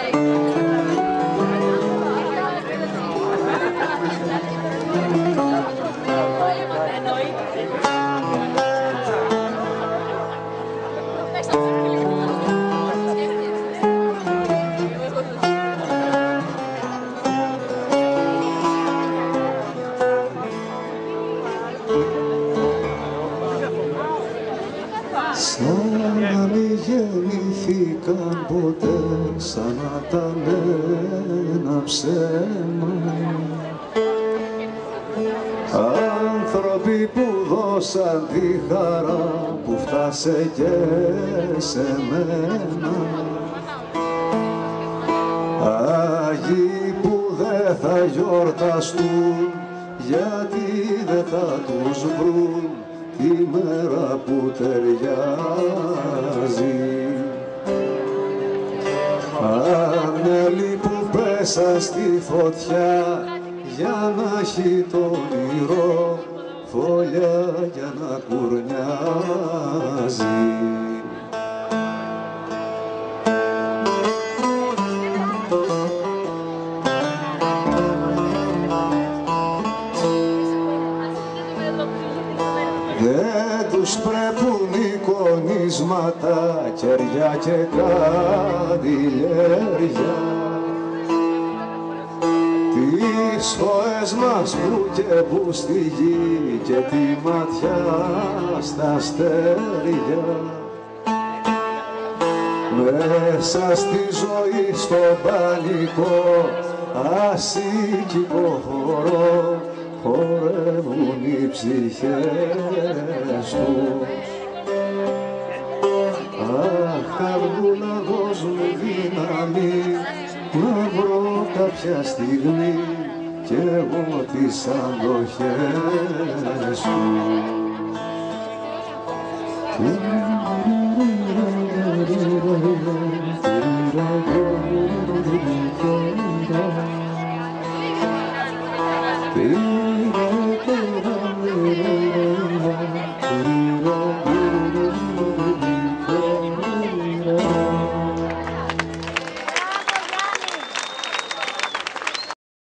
Σαν να μη γεννηθήκαν ποτέ, σαν να ήταν ένα ψέμα. Άνθρωποι που δώσαν τη χαρά που φτάσε και σε μένα. Άγιοι που δεν θα γιορταστούν, γιατί δεν θα τους βρουν τη μέρα που ταιριάζει. Ανέλοι που πέσαν στη φωτιά για να έχει το όνειρο φωλιά για να κουρνιάζει. Δεν τους πρέπουν εικονίσματα, κεριά και καντιλέρια. Τις φωές μας που και που στη γη και τη ματιά στα αστέρια. Μέσα στη ζωή στο πανικό ασήκικο χώρο χορεύουν οι ψυχές τους. Αχ, αργούλα δώσ' μου δύναμη να βρω κάποια στιγμή κι εγώ τις αντοχές του.